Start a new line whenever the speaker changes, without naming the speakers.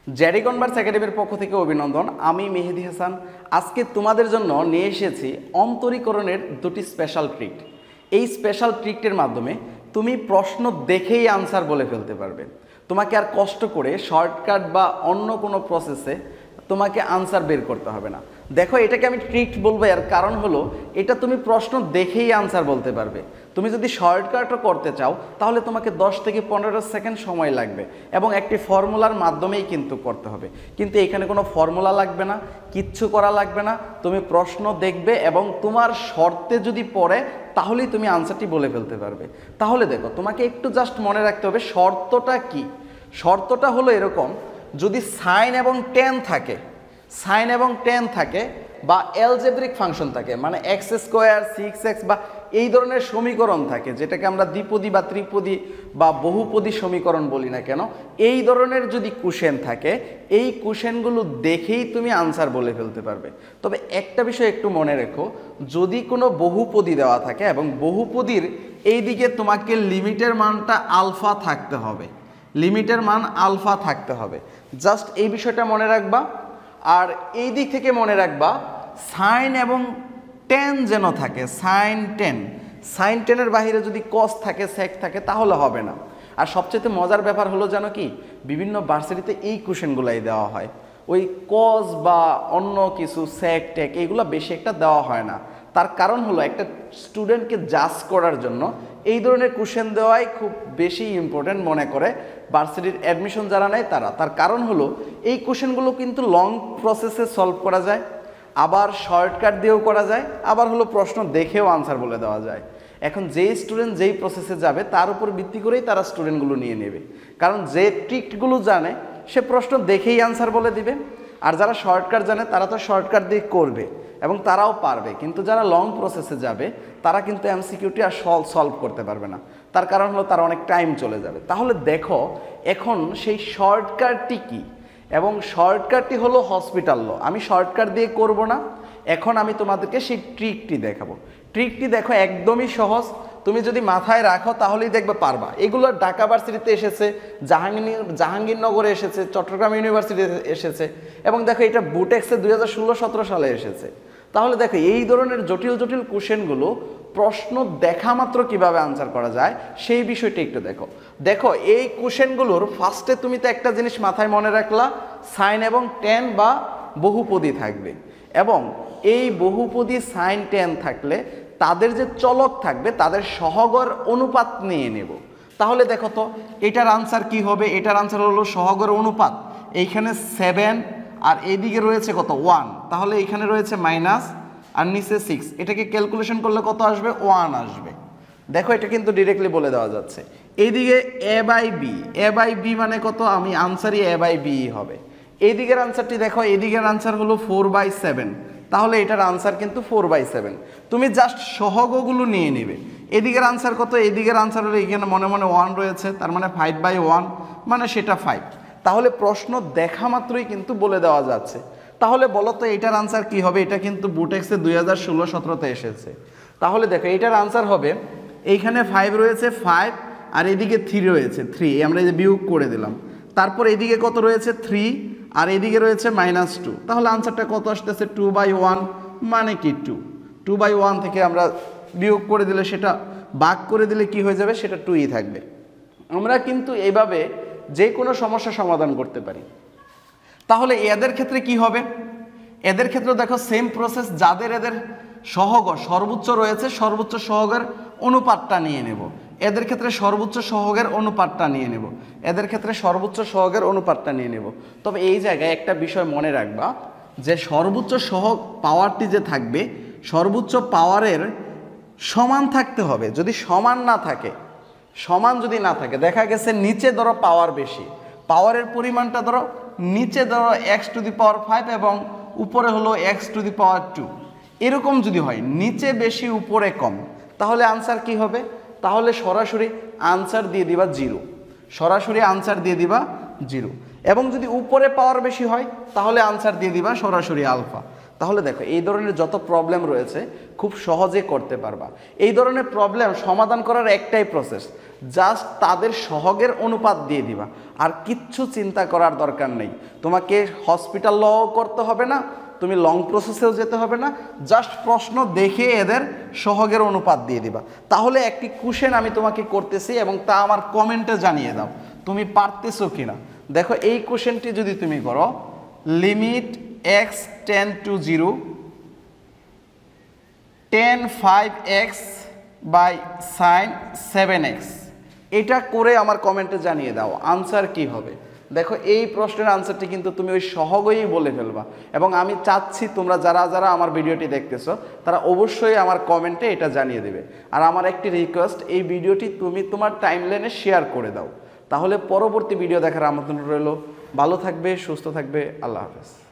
JD converge একাডেমির পক্ষ থেকে অভিনন্দন। আমি মেহেদি হাসান। আজকে তোমাদের জন্য নিয়ে এসেছি অন্তরীকরণের দুটি স্পেশাল ট্রিক। এই স্পেশাল ট্রিকটির মাধ্যমে তুমি প্রশ্ন দেখেই আনসার বলে ফেলতে পারবে। তোমাকে আর কষ্ট করে শর্টকাট বা অন্য কোনো প্রসেসে তোমাকে আনসার বের করতে হবে না। দেখো, এটাকে আমি ট্রিক বলবো, এর কারণ হলো এটা তুমি প্রশ্ন দেখেই আনসার বলতে পারবে। তুমি যদি শর্টকাটও করতে চাও তাহলে তোমাকে 10 থেকে 15 সেকেন্ড সময় লাগবে এবং একটি ফর্মুলার মাধ্যমেই কিন্তু করতে হবে। কিন্তু এখানে কোনো ফর্মুলা লাগবে না, কিচ্ছু করা লাগবে না। তুমি প্রশ্ন দেখবে এবং তোমার শর্তে যদি পড়ে তাহলেই তুমি আনসারটি বলে ফেলতে পারবে। তাহলে দেখো, তোমাকে একটু জাস্ট মনে রাখতে হবে শর্তটা কি। শর্তটা হলো এরকম, যদি সাইন এবং টেন থাকে বা অ্যালজেব্রিক ফাংশন থাকে, মানে এক্স স্কোয়ার 6x বা এই ধরনের সমীকরণ থাকে, যেটাকে আমরা দ্বিপদী বা ত্রিপদী বা বহুপদী সমীকরণ বলি না কেন, এই ধরনের যদি কোশ্চেন থাকে, এই কোশ্চেনগুলো দেখেই তুমি আনসার বলে ফেলতে পারবে। তবে একটা বিষয় একটু মনে রেখো, যদি কোনো বহুপদী দেওয়া থাকে এবং বহুপদীর এই দিকে তোমাকে লিমিটের মানটা আলফা থাকতে হবে, লিমিটের মান আলফা থাকতে হবে। জাস্ট এই বিষয়টা মনে রাখবা। আর এই দিক থেকে মনে রাখবা সাইন এবং টেন যেন থাকে, সাইন টেনের বাহিরে যদি কস থাকে, সেক থাকে, তাহলে হবে না। আর সবচেয়ে মজার ব্যাপার হলো জানো কি, বিভিন্ন ভার্সিটিতে এই কোশ্চেনগুলাই দেওয়া হয়, ওই কস বা অন্য কিছু সেক টেক এইগুলো বেশি একটা দেওয়া হয় না। তার কারণ হলো একটা স্টুডেন্টকে জাজ করার জন্য এই ধরনের কোশ্চেন দেওয়াই খুব বেশি ইম্পর্টেন্ট মনে করে ভার্সিটির অ্যাডমিশন যারা নেয় তারা। তার কারণ হলো এই কোশ্চেনগুলো কিন্তু লং প্রসেসে সলভ করা যায়, আবার শর্টকাট দিয়েও করা যায়, আবার হলো প্রশ্ন দেখেও আনসার বলে দেওয়া যায়। এখন যেই স্টুডেন্ট যেই প্রসেসে যাবে তার উপর ভিত্তি করেই তারা স্টুডেন্টগুলো নিয়ে নেবে। কারণ যে ট্রিকগুলো জানে সে প্রশ্ন দেখেই আনসার বলে দিবে, আর যারা শর্টকাট জানে তারা তো শর্টকাট দিয়ে করবে এবং তারাও পারবে। কিন্তু যারা লং প্রসেসে যাবে তারা কিন্তু এমসিকিউটি আর সলভ করতে পারবে না। তার কারণ হলো তার অনেক টাইম চলে যাবে। তাহলে দেখো, এখন সেই শর্টকাটটি কি, এবং শর্টকাটটি হলো হসপিটাল ল। আমি শর্টকাট দিয়ে করব না, এখন আমি তোমাদেরকে সেই ট্রিকটি দেখাবো। ট্রিকটি দেখো, একদমই সহজ। তুমি যদি মাথায় রাখো তাহলেই দেখবে পারবা। এগুলো ঢাকা ভার্সিটিতে এসেছে, জাহাঙ্গীরনগরে এসেছে, চট্টগ্রাম ইউনিভার্সিটিতে এসেছে, এবং দেখো এটা বুটেক্সে 2016-17 সালে এসেছে। তাহলে দেখো, এই ধরনের জটিল জটিল কোশ্চেনগুলো প্রশ্ন দেখা মাত্র কিভাবে আনসার করা যায় সেই বিষয়টি একটু দেখো। দেখো, এই কোশ্চেনগুলোর ফার্স্টে তুমি তো একটা জিনিস মাথায় মনে রাখলা, সাইন এবং টেন বা বহুপদী থাকবে, এবং এই বহুপদী সাইন টেন থাকলে তাদের যে চলক থাকবে তাদের সহগর অনুপাত নিয়ে নেব। তাহলে দেখো তো এটার আনসার কি হবে। এটার আনসার হলো সহগর অনুপাত। এইখানে 7 আর এইদিকে রয়েছে কত, 1, তাহলে এইখানে রয়েছে মাইনাস আর নিচে 6। এটাকে ক্যালকুলেশন করলে কত আসবে, 1 আসবে। দেখো, এটা কিন্তু ডিরেক্টলি বলে দেওয়া যাচ্ছে। এইদিকে এ বাই বি মানে কত, আমি আনসারই a/b হবে। এইদিকের আনসারটি দেখো, এইদিকের আনসার হলো 4/7, তাহলে এটার আনসার কিন্তু 4/7। তুমি জাস্ট সহগগুলো নিয়ে নেবে। এদিকের আনসার কত, এদিকের আনসার হলো এখানে মনে মনে 1 রয়েছে, তার মানে 5/1, মানে সেটা 5। তাহলে প্রশ্ন দেখা মাত্রই কিন্তু বলে দেওয়া যাচ্ছে। তাহলে বলো তো এটার আনসার কি হবে। এটা কিন্তু বুটেক্সে 2016-17 এসেছে। তাহলে দেখো, এটার আনসার হবে, এইখানে 5 রয়েছে, 5, আর এদিকে 3 রয়েছে, 3, আমরা এই যে বিয়োগ করে দিলাম। তারপর এদিকে কত রয়েছে, 3, আর এদিকে রয়েছে -2। তাহলে আনসারটা কত আসতেছে, 2/1, মানে কি 2/1 থেকে আমরা বিয়োগ করে দিলে, সেটা ভাগ করে দিলে কি হয়ে যাবে, সেটা 2ই থাকবে। আমরা কিন্তু এইভাবে যে কোনো সমস্যা সমাধান করতে পারি। তাহলে এদের ক্ষেত্রে কি হবে, এদের ক্ষেত্রে দেখো সেম প্রসেস, যাদের এদের সহগ সর্বোচ্চ রয়েছে সর্বোচ্চ সহগের অনুপাতটা নিয়ে নেব। এদের ক্ষেত্রে সর্বোচ্চ সহগের অনুপাতটা নিয়ে নেব, এদের ক্ষেত্রে সর্বোচ্চ সহগের অনুপাতটা নিয়ে নেব। তবে এই জায়গায় একটা বিষয় মনে রাখবা, যে সর্বোচ্চ সহগ পাওয়ারটি যে থাকবে, সর্বোচ্চ পাওয়ারের সমান থাকতে হবে। যদি সমান না থাকে, দেখা গেছে নিচে ধরো পাওয়ার বেশি, পাওয়ারের পরিমাণটা ধরো নিচে ধরো x⁵ এবং উপরে হলো x⁵2, এরকম যদি হয়, নিচে বেশি উপরে কম, তাহলে আনসার কি হবে, তাহলে সরাসরি আনসার দিয়ে দিবা 0, সরাসরি আনসার দিয়ে দিবা 0। এবং যদি উপরে পাওয়ার বেশি হয় তাহলে আনসার দিয়ে দিবা সরাসরি আলফা। তাহলে দেখো এই ধরনের যত প্রবলেম রয়েছে খুব সহজে করতে পারবা। এই ধরনের প্রবলেম সমাধান করার একটাই প্রসেস, জাস্ট তাদের সহগের অনুপাত দিয়ে দিবা, আর কিচ্ছু চিন্তা করার দরকার নেই। তোমাকে হসপিটাল লও করতে হবে না, তুমি লং প্রসেসেও যেতে হবে না, জাস্ট প্রশ্ন দেখে এদের সহগের অনুপাত দিয়ে দিবা। তাহলে একটি কোশ্চেন আমি তোমাকে করতেছি এবং তা আমার কমেন্টে জানিয়ে দাও তুমি পারতেছো কিনা। দেখো এই কোশ্চেনটি যদি তুমি করো, limit x tends to 0 tan 5x by sin 7x, এটা করে আমার কমেন্টে জানিয়ে দাও আনসার কি হবে। দেখো এই প্রশ্নের আনসারটি কিন্তু তুমি ওই সহগই বলে ফেলবা, এবং আমি চাচ্ছি তোমরা যারা যারা আমার ভিডিওটি দেখতেছো তারা অবশ্যই আমার কমেন্টে এটা জানিয়ে দেবে। আর আমার একটি রিকোয়েস্ট, এই ভিডিওটি তুমি তোমার টাইমলাইনে শেয়ার করে দাও, তাহলে পরবর্তী ভিডিও দেখার আমন্ত্রণ রইল। ভালো থাকবে, সুস্থ থাকবে, আল্লাহ হাফেজ।